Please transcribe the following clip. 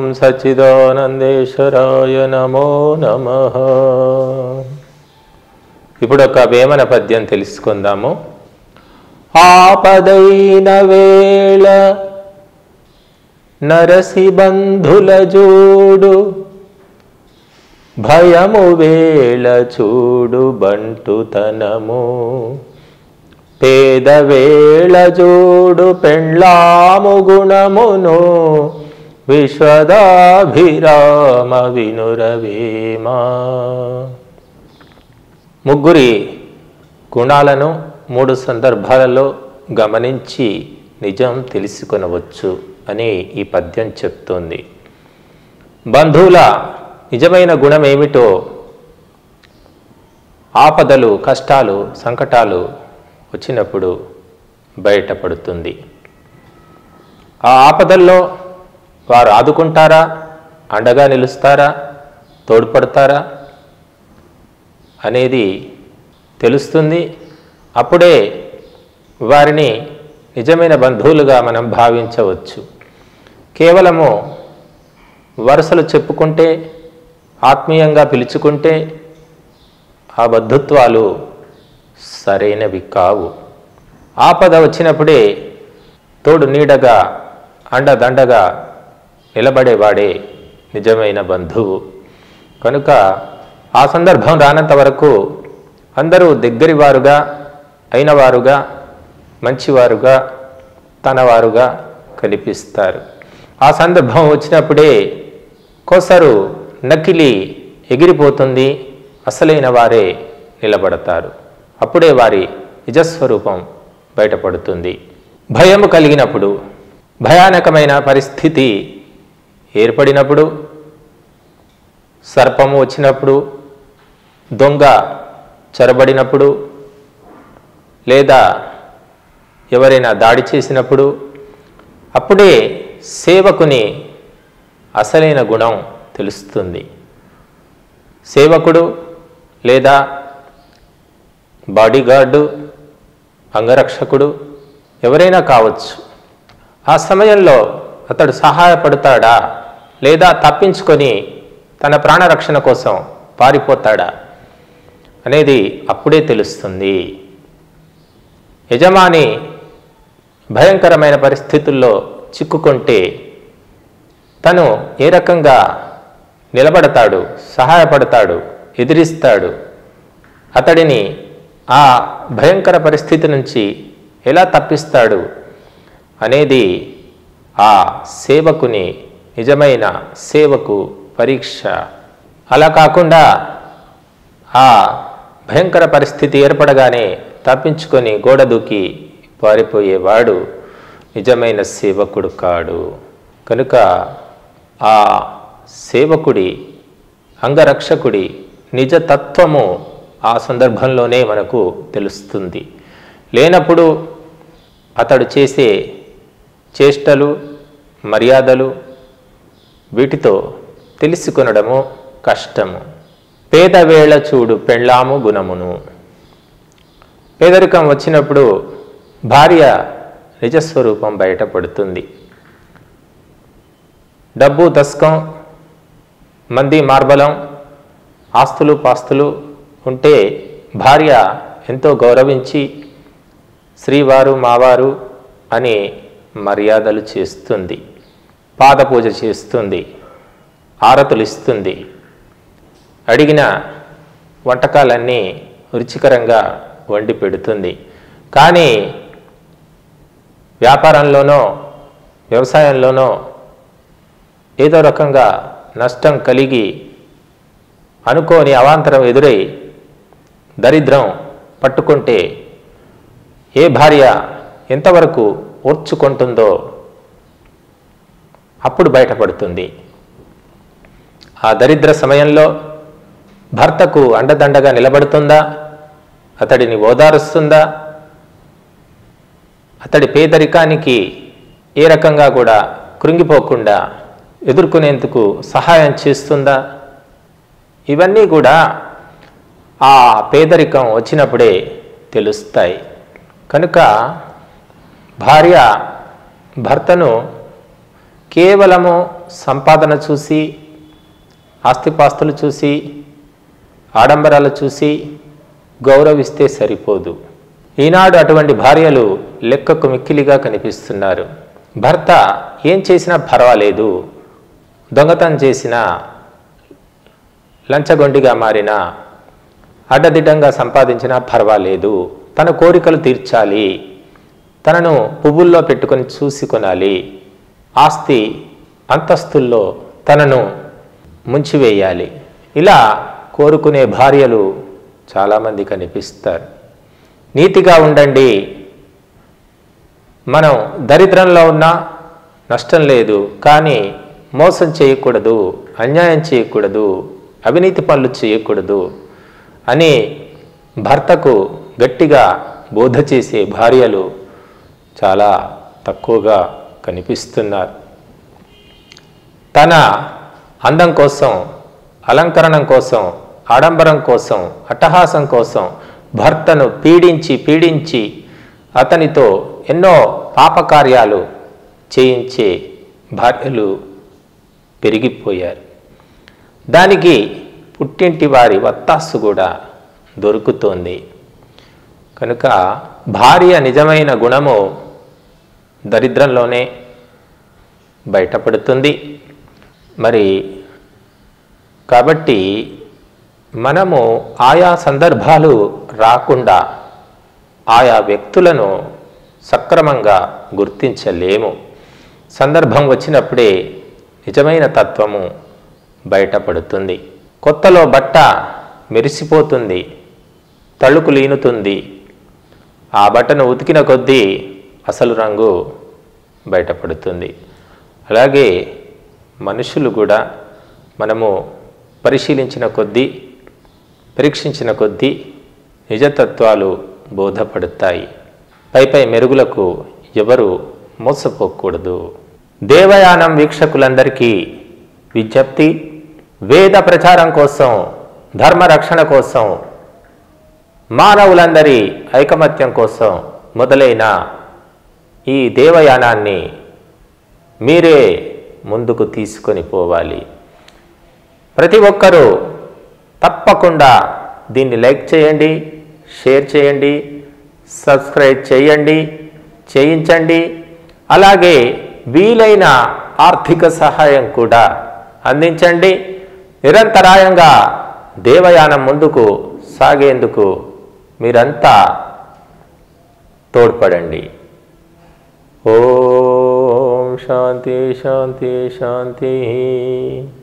సచ్చిదానందేశ్వరాయ నమో నమః. ఇప్పుడు ఒక వేమన పద్యం తెలుసుకుందాము. ఆపదైన వేళ నరసి బంధుల జోడు, భయము వేళ చూడు బంటుతనము. పేద వేళ జోడు పెండ్లాము గుణమును, విశ్వదాభిరామ వినురవేమా. ముగ్గురి గుణాలను 3 సందర్భాలలో గమనించి నిజం తెలుసుకొనవచ్చు అని ఈ పద్యం చెప్తోంది. బంధువుల నిజమైన గుణం ఏమిటో ఆపదలు, కష్టాలు, సంకటాలు వచ్చినప్పుడు బయటపడుతుంది. ఆ ఆపదల్లో వారు ఆదుకుంటారా, అండగా నిలుస్తారా, తోడ్పడతారా అనేది తెలుస్తుంది. అప్పుడే వారిని నిజమైన బంధువులుగా మనం భావించవచ్చు. కేవలము వరుసలు చెప్పుకుంటే, ఆత్మీయంగా పిలుచుకుంటే ఆ బంధుత్వాలు సరైనవి కావు. ఆపద వచ్చినప్పుడే తోడు నీడగా, అండదండగా నిలబడేవాడే నిజమైన బంధువు. కనుక ఆ సందర్భం రానంత వరకు అందరూ దగ్గరి వారుగా, అయినవారుగా, మంచివారుగా, తనవారుగా కనిపిస్తారు. ఆ సందర్భం వచ్చినప్పుడే కోసరు నకిలి ఎగిరిపోతుంది, అసలైన వారే నిలబడతారు. అప్పుడే వారి నిజస్వరూపం బయటపడుతుంది. భయము కలిగినప్పుడు, భయానకమైన పరిస్థితి ఏర్పడినప్పుడు, సర్పము వచ్చినప్పుడు, దొంగ చొరబడినప్పుడు, లేదా ఎవరైనా దాడి చేసినప్పుడు, అప్పుడే సేవకుని అసలైన గుణం తెలుస్తుంది. సేవకుడు లేదా బాడీగార్డు, అంగరక్షకుడు ఎవరైనా కావచ్చు. ఆ సమయంలో అతడు సహాయపడతాడా లేదా తప్పించుకొని తన ప్రాణరక్షణ కోసం పారిపోతాడా అనేది అప్పుడే తెలుస్తుంది. యజమాని భయంకరమైన పరిస్థితుల్లో చిక్కుకుంటే తను ఏ రకంగా నిలబడతాడు, సహాయపడతాడు, ఎదిరిస్తాడు, అతడిని ఆ భయంకర పరిస్థితి నుంచి ఎలా తప్పిస్తాడు అనేది ఆ సేవకుని నిజమైన సేవకు పరీక్ష. అలా కాకుండా ఆ భయంకర పరిస్థితి ఏర్పడగానే తప్పించుకొని గోడ దూకి పారిపోయేవాడు నిజమైన సేవకుడు కాడు. కనుక ఆ సేవకుడి, అంగరక్షకుడి నిజతత్వము ఆ సందర్భంలోనే మనకు తెలుస్తుంది. లేనప్పుడు అతడు చేసే చేష్టలు, మర్యాదలు వీటితో తెలుసుకొనడము కష్టము. పేదవేళ చూడు పెండ్లాము గుణమును. పేదరికం వచ్చినప్పుడు భార్య నిజస్వరూపం బయటపడుతుంది. డబ్బు, దస్కం, మంది మార్బలం, ఆస్తులు పాస్తులు ఉంటే భార్య ఎంతో గౌరవించి శ్రీవారు, మావారు అని మర్యాదలు చేస్తుంది, పాదపూజ చేస్తుంది, ఆరతులు ఇస్తుంది, అడిగిన వంటకాలన్నీ రుచికరంగా వండి పెడుతుంది. కానీ వ్యాపారంలోనో వ్యవసాయంలోనో ఏదో రకంగా నష్టం కలిగి అనుకోని అవాంతరం ఎదురై దరిద్రం పట్టుకుంటే ఏ భార్య ఎంతవరకు ఓర్చుకుంటుందో అప్పుడు బయటపడుతుంది. ఆ దరిద్ర సమయంలో భర్తకు అండదండగా నిలబడుతుందా, అతడిని ఓదారుస్తుందా, అతడి పేదరికానికి ఏ రకంగా కూడా కృంగిపోకుండా ఎదుర్కొనేందుకు సహాయం చేస్తుందా, ఇవన్నీ కూడా ఆ పేదరికం వచ్చినప్పుడే తెలుస్తాయి. కనుక భార్య భర్తను కేవలము సంపాదన చూసి, ఆస్తిపాస్తులు చూసి, ఆడంబరాలు చూసి గౌరవిస్తే సరిపోదు. ఈనాడు అటువంటి భార్యలు లెక్కకు మిక్కిలిగా కనిపిస్తున్నారు. భర్త ఏం చేసినా పర్వాలేదు, దొంగతనం చేసినా, లంచగొండిగా మారినా, అడ్డదిడ్డంగా సంపాదించినా పర్వాలేదు, తన కోరికలు తీర్చాలి, తనను పువ్వుల్లో పెట్టుకొని చూసి కొనాలి, ఆస్తి అంతస్తుల్లో తనను ముంచివేయాలి, ఇలా కోరుకునే భార్యలు చాలామంది కనిపిస్తారు. నీతిగా ఉండండి, మనం దరిద్రంలో ఉన్నా నష్టం లేదు, కానీ మోసం చేయకూడదు, అన్యాయం చేయకూడదు, అవినీతి పనులు చేయకూడదు అని భర్తకు గట్టిగా బోధ చేసే భార్యలు చాలా తక్కువగా కనిపిస్తున్నారు. తన అందం కోసం, అలంకరణం కోసం, ఆడంబరం కోసం, అట్టహాసం కోసం భర్తను పీడించి అతనితో ఎన్నో పాపకార్యాలు చేయించే భార్యలు పెరిగిపోయారు. దానికి పుట్టింటి వారి వత్తాసు కూడా దొరుకుతోంది. కనుక భార్య నిజమైన గుణము దరిద్రంలోనే బయటపడుతుంది. మరి కాబట్టి మనము ఆయా సందర్భాలు రాకుండా ఆయా వ్యక్తులను సక్రమంగా గుర్తించలేము. సందర్భం వచ్చినప్పుడే నిజమైన తత్వము బయటపడుతుంది. కొత్తలో బట్ట మెరిసిపోతుంది, తళుకు లీనుతుంది. ఆ బట్టను ఉతికిన కొద్దీ అసలు రంగు బయటపడుతుంది. అలాగే మనుషులు కూడా మనము పరిశీలించిన కొద్దీ, పరీక్షించిన కొద్దీ నిజతత్వాలు బోధపడతాయి. పై మెరుగులకు ఎవరు మోసపోకూడదు. దేవయానం వీక్షకులందరికీ విజ్ఞప్తి, వేద ప్రచారం కోసం, ధర్మరక్షణ కోసం, మానవులందరి ఐకమత్యం కోసం మొదలైన ఈ దేవయానాన్ని మీరే ముందుకు తీసుకొని పోవాలి. ప్రతి ఒక్కరూ తప్పకుండా దీన్ని లైక్ చేయండి, షేర్ చేయండి, సబ్స్క్రైబ్ చేయించండి. అలాగే వీలైన ఆర్థిక సహాయం కూడా అందించండి. నిరంతరాయంగా దేవయానం ముందుకు సాగేందుకు మీరంతా తోడ్పడండి. ఓం శాంతి శాంతి శాంతి.